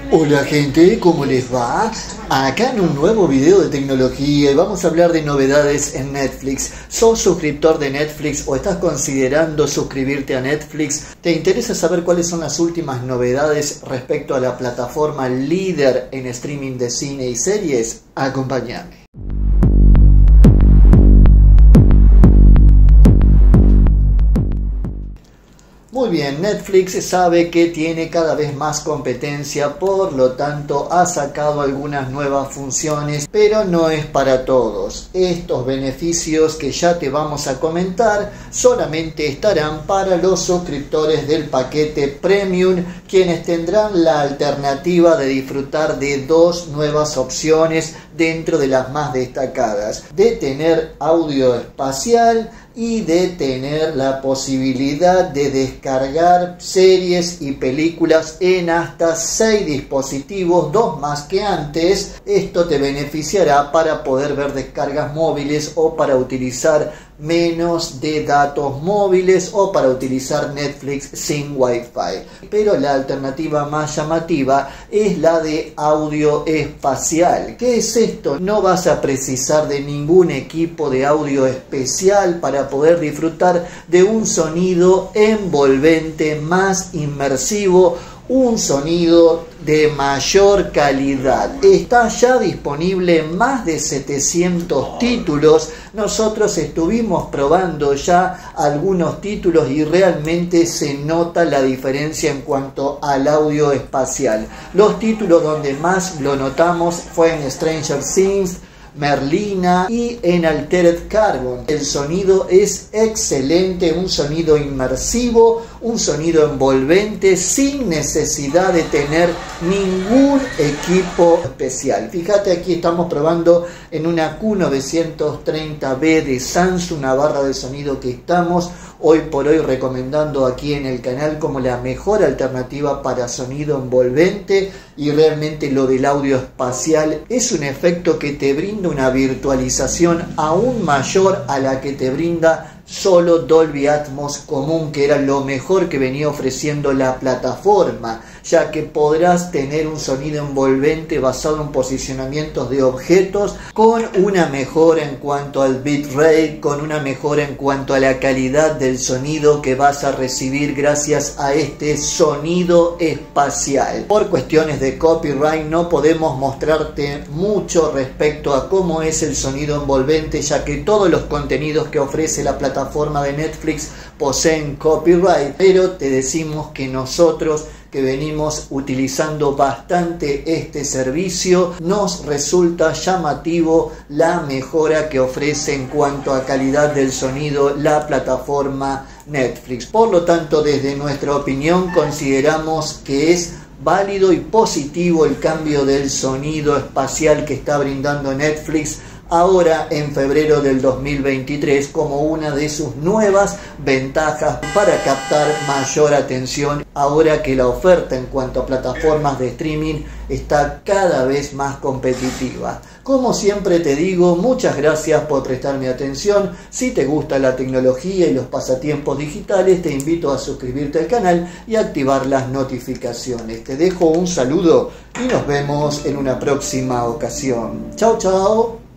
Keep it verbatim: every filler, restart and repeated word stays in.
Hola gente, ¿cómo les va? Acá en un nuevo video de tecnología y vamos a hablar de novedades en Netflix. ¿Sos suscriptor de Netflix o estás considerando suscribirte a Netflix? ¿Te interesa saber cuáles son las últimas novedades respecto a la plataforma líder en streaming de cine y series? Acompáñame. Muy bien, Netflix sabe que tiene cada vez más competencia, por lo tanto ha sacado algunas nuevas funciones, pero no es para todos. Estos beneficios que ya te vamos a comentar solamente estarán para los suscriptores del paquete Premium, quienes tendrán la alternativa de disfrutar de dos nuevas opciones dentro de las más destacadas, de tener audio espacial y de tener la posibilidad de descargar series y películas en hasta seis dispositivos, dos más que antes. Esto te beneficiará para poder ver descargas móviles o para utilizar menos de datos móviles o para utilizar Netflix sin Wi-Fi. Pero la alternativa más llamativa es la de audio espacial. ¿Qué es esto? No vas a precisar de ningún equipo de audio especial para poder disfrutar de un sonido envolvente más inmersivo, un sonido de mayor calidad. Está ya disponible en más de setecientos títulos. Nosotros estuvimos probando ya algunos títulos y realmente se nota la diferencia en cuanto al audio espacial. Los títulos donde más lo notamos fue en Stranger Things, Merlina y en Altered Carbon. El sonido es excelente, un sonido inmersivo, un sonido envolvente sin necesidad de tener ningún equipo especial. Fíjate, aquí estamos probando en una Q novecientos treinta B de Samsung, una barra de sonido que estamos hoy por hoy recomendando aquí en el canal como la mejor alternativa para sonido envolvente. Y realmente lo del audio espacial es un efecto que te brinda una virtualización aún mayor a la que te brinda solo Dolby Atmos común, que era lo mejor que venía ofreciendo la plataforma, ya que podrás tener un sonido envolvente basado en posicionamientos de objetos, con una mejora en cuanto al bitrate, con una mejora en cuanto a la calidad del sonido que vas a recibir gracias a este sonido espacial. Por cuestiones de copyright no podemos mostrarte mucho respecto a cómo es el sonido envolvente, ya que todos los contenidos que ofrece la plataforma plataforma de Netflix poseen copyright, pero te decimos que nosotros, que venimos utilizando bastante este servicio, nos resulta llamativo la mejora que ofrece en cuanto a calidad del sonido la plataforma Netflix. Por lo tanto, desde nuestra opinión, consideramos que es válido y positivo el cambio del sonido espacial que está brindando Netflix ahora en febrero del dos mil veintitrés como una de sus nuevas ventajas para captar mayor atención, ahora que la oferta en cuanto a plataformas de streaming está cada vez más competitiva. Como siempre te digo, muchas gracias por prestarme atención. Si te gusta la tecnología y los pasatiempos digitales, te invito a suscribirte al canal y activar las notificaciones. Te dejo un saludo y nos vemos en una próxima ocasión. Chao, chao.